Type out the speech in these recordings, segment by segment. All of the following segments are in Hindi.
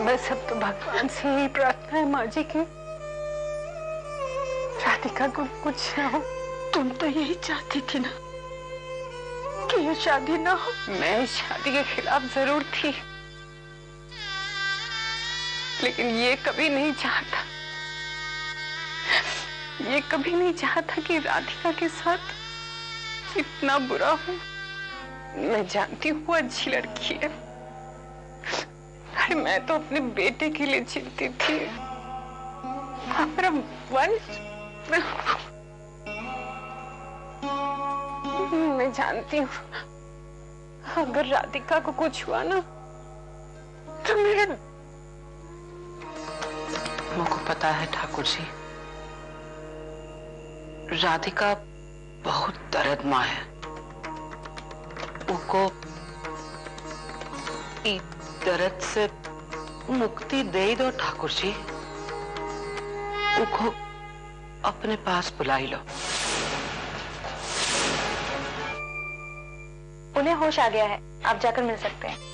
बस अब तो भगवान से यही प्रार्थना है माँ जी की राधिका को कुछ ना हो। तुम तो यही चाहती थी ना कि ये शादी ना हो। मैं शादी के खिलाफ जरूर थी, लेकिन ये कभी नहीं चाहता, ये कभी नहीं चाहता कि राधिका के साथ इतना बुरा हो। मैं जानती हूँ वो अच्छी लड़की है, अरे मैं तो अपने बेटे के लिए चिंतित थी। मेरा वंश, मैं जानती हूँ अगर राधिका को कुछ हुआ ना तो मेरे। मुझको पता है ठाकुर जी, राधिका बहुत दर्दमा है। उनको दर्द से मुक्ति दे ही दो ठाकुर जी, उनको अपने पास बुलाई लो। उन्हें होश आ गया है, आप जाकर मिल सकते हैं।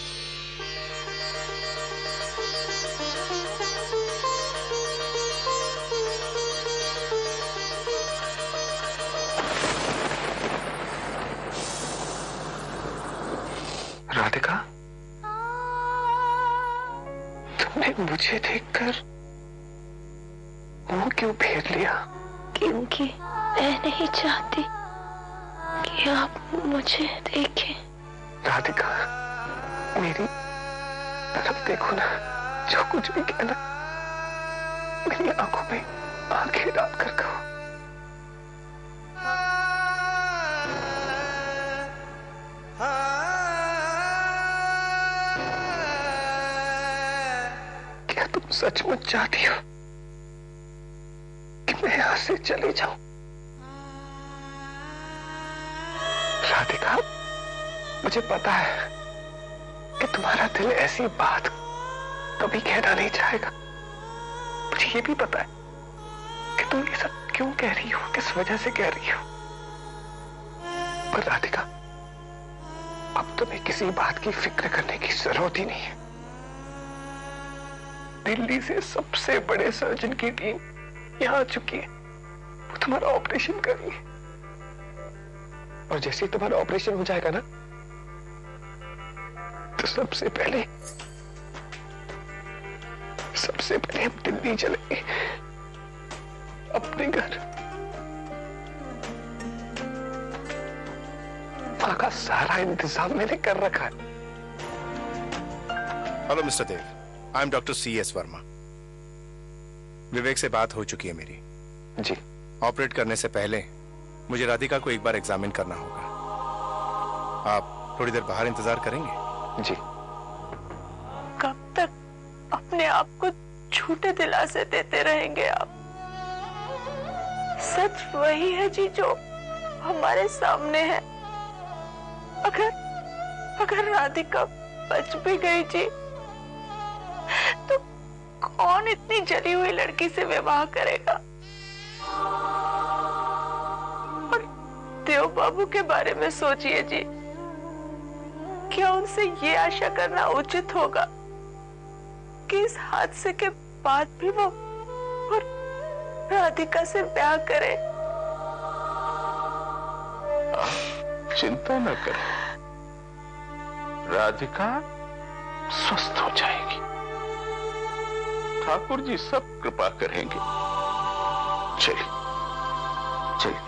राधिका, तुमने मुझे देखकर मुंह क्यों फेर लिया? क्योंकि मैं नहीं चाहती कि आप मुझे देखें। राधिका, मेरी तरफ देखो ना, जो कुछ भी कहना मेरी आंखों में आंखें डालकर कहो। क्या तुम सचमुच चाहती हो कि मैं यहां से चले जाऊं? राधिका, मुझे पता है कि तुम्हारा दिल ऐसी बात कभी कहना नहीं चाहेगा। मुझे ये भी पता है कि तुम ये सब क्यों कह रही हो, किस वजह से कह रही हो। पर राधिका, अब तुम्हें किसी बात की फिक्र करने की जरूरत ही नहीं है। दिल्ली से सबसे बड़े सर्जन की टीम यहां आ चुकी है, वो तुम्हारा ऑपरेशन कर रही है। और जैसे ही तुम्हारा ऑपरेशन हो जाएगा ना, तो सबसे पहले हम दिल्ली चलेंगे, अपने घर। मां का सारा इंतजाम मैंने कर रखा है। Hello mister Dev, I am doctor CS Verma. Vivek से बात हो चुकी है मेरी। जी। ऑपरेट करने से पहले मुझे राधिका को एक बार एग्जामिन करना होगा। आप थोड़ी देर बाहर इंतजार करेंगे? जी। कब तक अपने आप को झूठे दिलासे देते रहेंगे आप? सच वही है जी जो हमारे सामने है। अगर राधिका बच भी गई जी, तो कौन इतनी जली हुई लड़की से विवाह करेगा? और देव बाबू के बारे में सोचिए जी, क्या उनसे ये आशा करना उचित होगा कि इस हादसे के बाद भी वो राधिका से ब्याह करे? चिंता न करें, राधिका स्वस्थ हो जाएगी। ठाकुर जी सब कृपा करेंगे। चलिए चलिए।